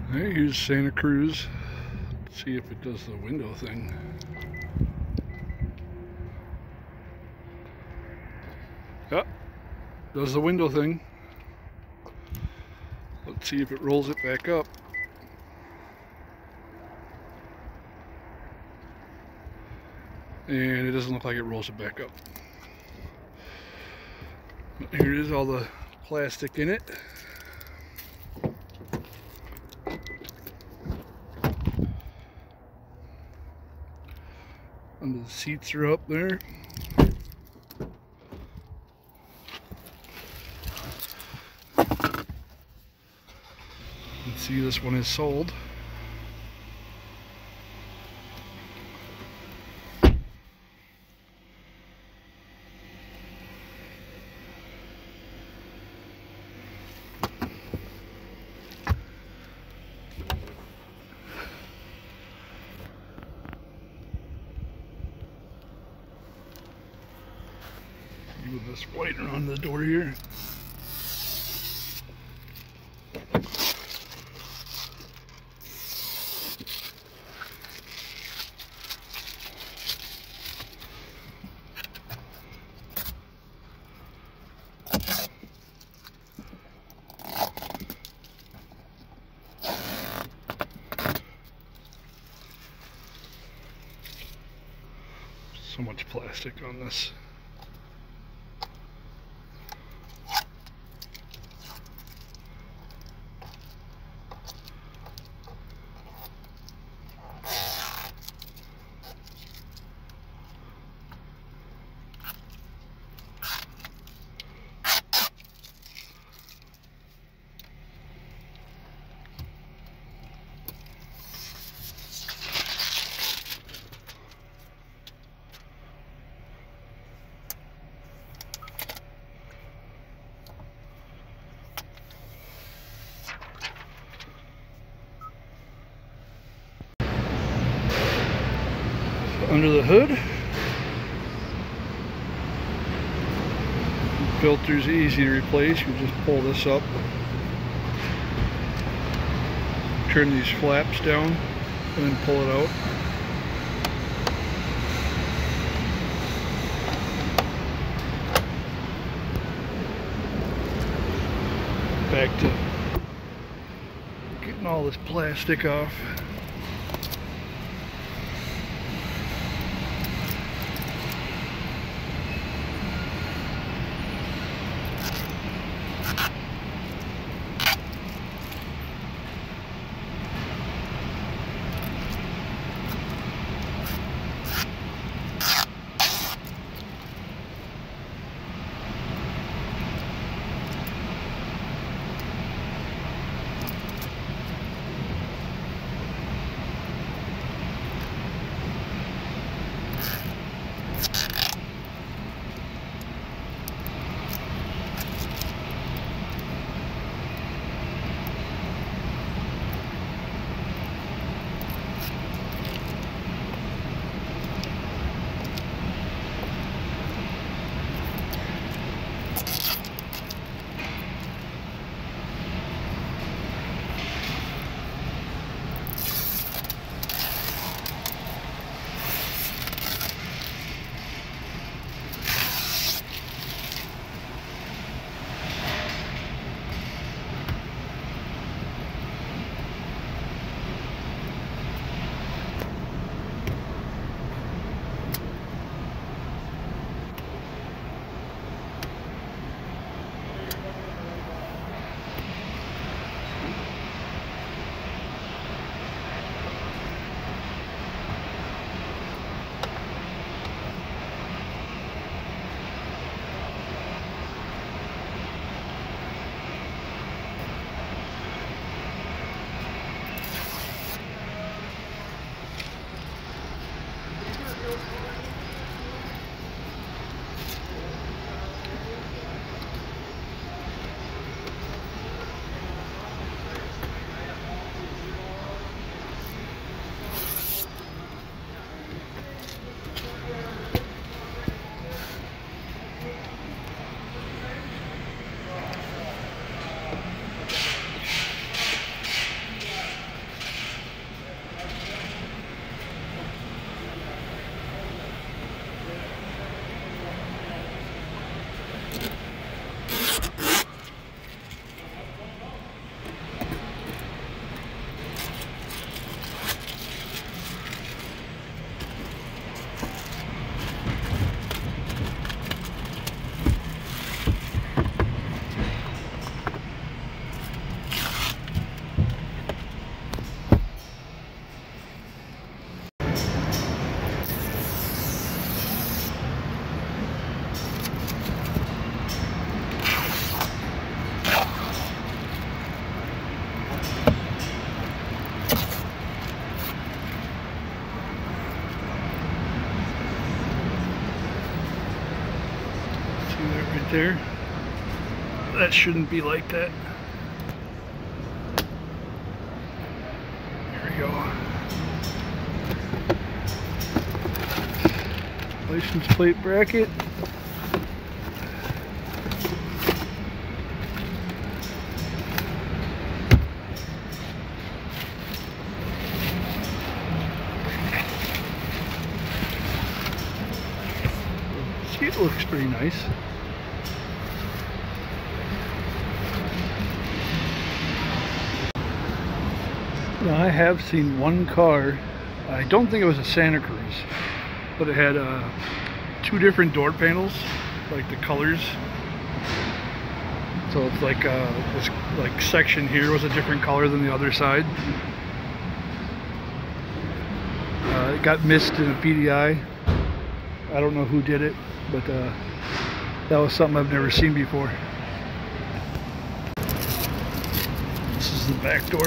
Alright, here's Santa Cruz. Let's see if it does the window thing. Yep, does the window thing. Let's see if it rolls it back up. And it doesn't look like it rolls it back up. Here it is, all the plastic in it. And the seats are up there. You can see this one is sold. Move this white around the door here. So much plastic on this. Under the hood, filter's easy to replace. You just pull this up, turn these flaps down, and then pull it out. Back to getting all this plastic off. right there. That shouldn't be like that. There we go. License plate bracket. It looks pretty nice. Now, I have seen one car, I don't think it was a Santa Cruz, but it had two different door panels, like the colors. So it's like this like section here was a different color than the other side. It got missed in a PDI. I don't know who did it, but that was something I've never seen before. This is the back door.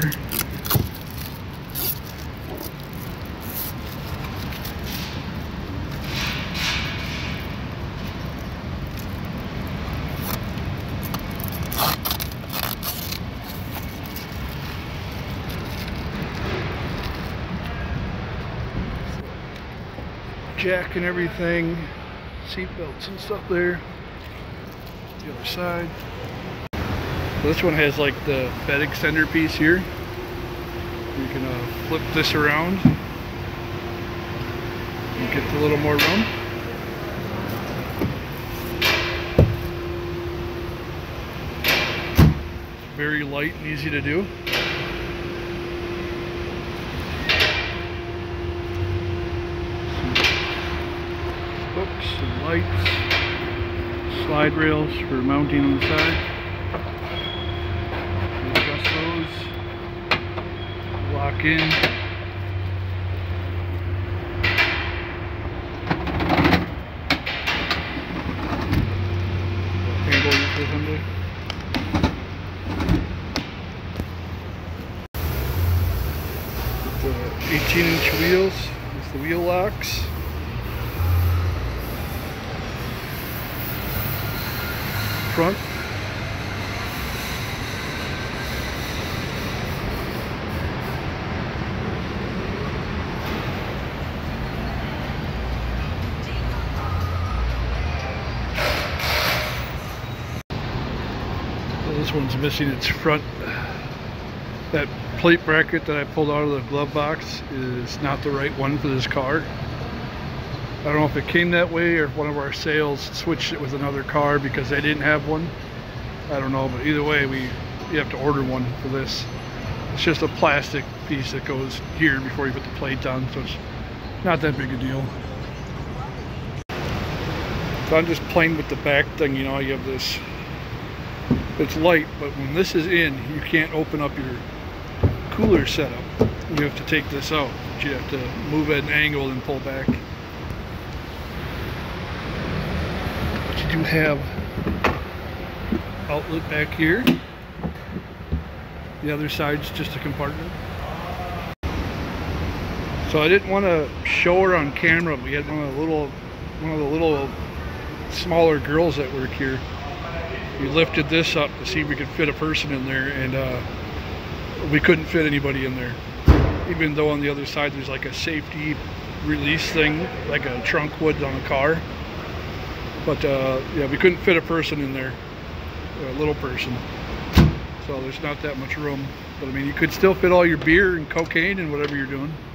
Jack and everything, seat belts and stuff there. The other side. So this one has like the bed extender piece here. You can flip this around and get a little more room. It's very light and easy to do. Hooks and lights, slide rails for mounting on the side. Adjust those, lock in. Handle you for someday. The 18-inch wheels with the wheel locks. Front. So this one's missing its front. That plate bracket that I pulled out of the glove box is not the right one for this car. I don't know if it came that way or if one of our sales switched it with another car because they didn't have one. I don't know, but either way, you have to order one for this. It's just a plastic piece that goes here before you put the plate on, so it's not that big a deal. So I'm just playing with the back thing, you know, you have this, it's light, but when this is in, you can't open up your cooler setup. You have to take this out. You have to move at an angle and pull back. You have outlet back here. The other side's just a compartment. So I didn't want to show her on camera. We had one of the little smaller girls that work here. We lifted this up to see if we could fit a person in there, and we couldn't fit anybody in there. Even though on the other side there's like a safety release thing, like a trunk would on a car. But yeah, we couldn't fit a person in there, a little person. So there's not that much room. But I mean, you could still fit all your beer and cocaine and whatever you're doing.